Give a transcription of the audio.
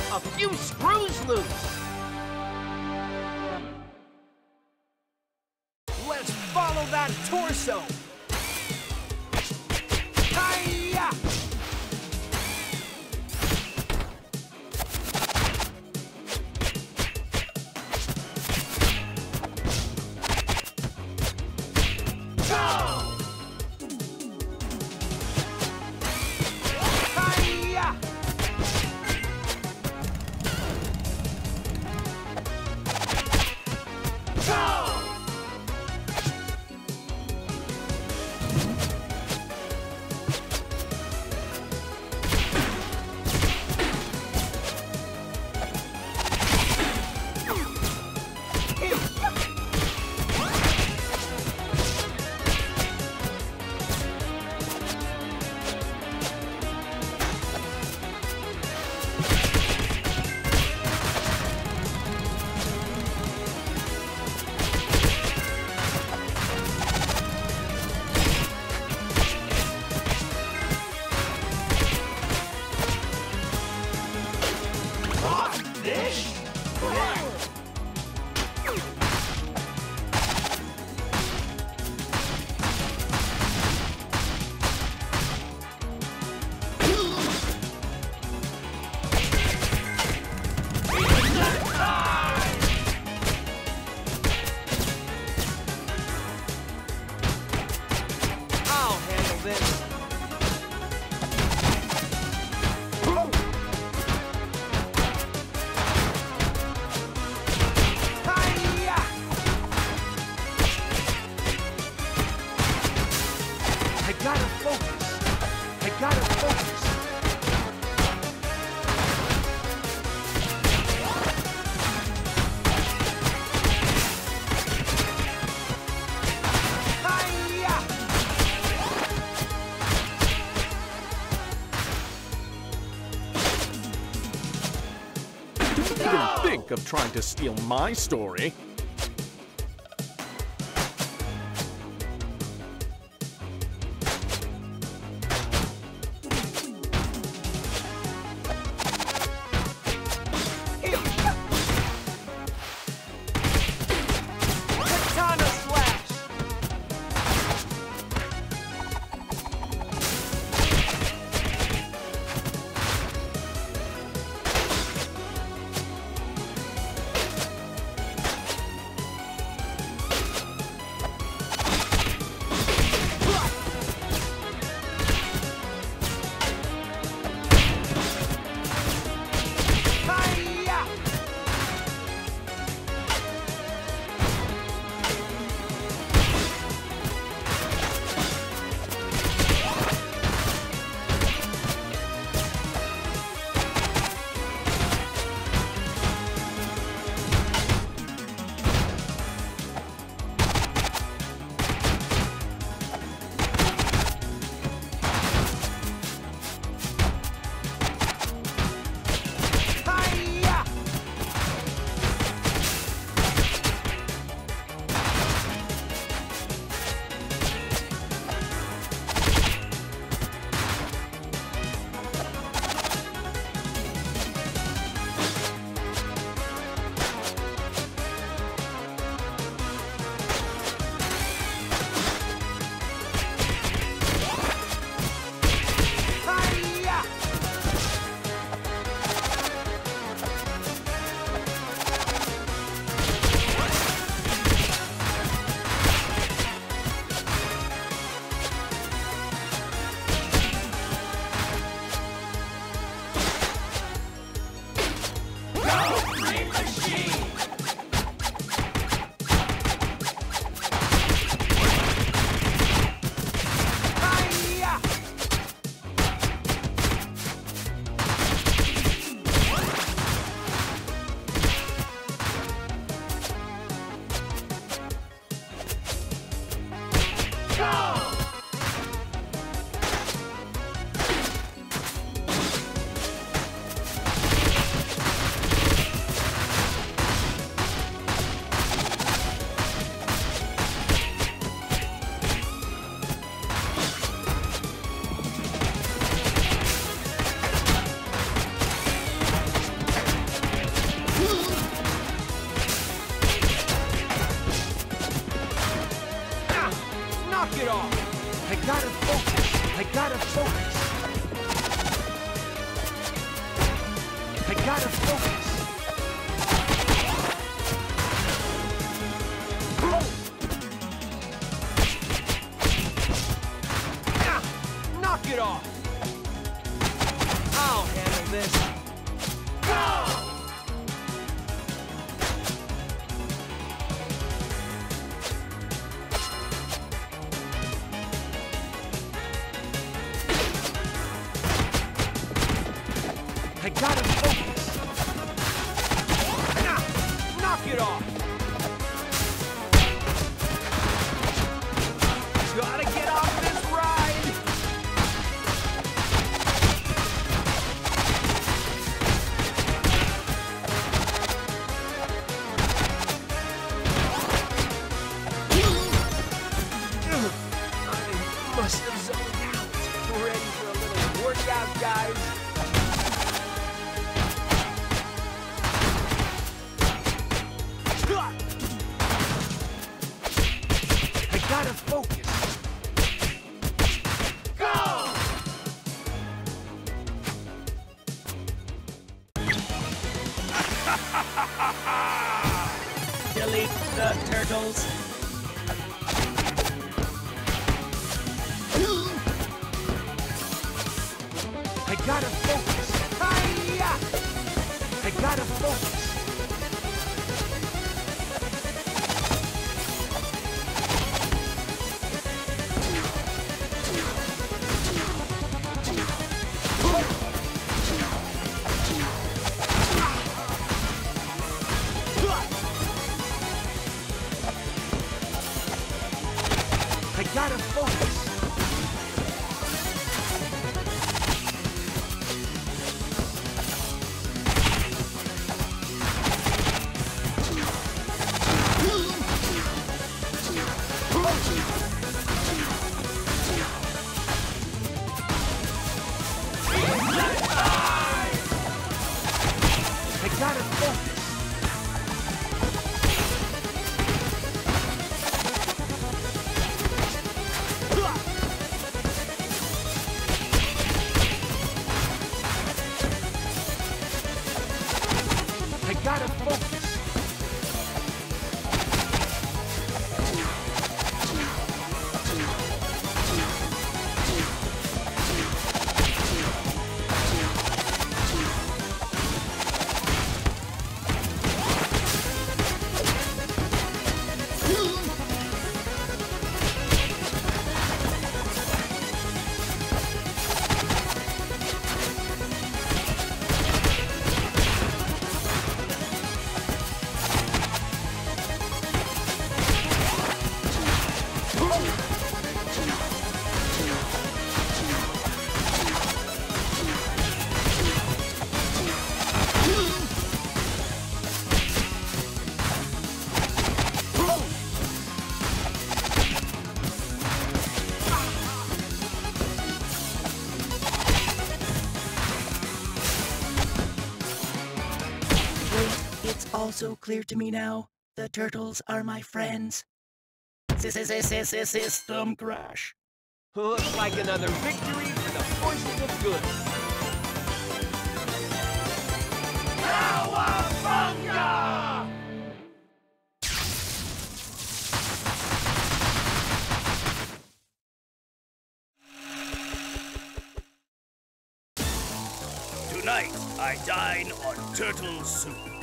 a few screws loose. Let's follow that torso. Hi-ya! Think of trying to steal my story. focus. I gotta focus. Knock it off. I'll handle this. Go! I gotta focus. Knock it off. Gotta get off this ride. I must have zoned out. Ready for a little workout, guys? I gotta focus. Go! Delete the turtles. I gotta focus. Hi-ya! I gotta focus. I gotta focus. I gotta focus. I gotta focus. It's also clear to me now. The turtles are my friends. System crash. Looks like another victory for the forces of good. Cowabunga! Tonight, I dine on turtle soup.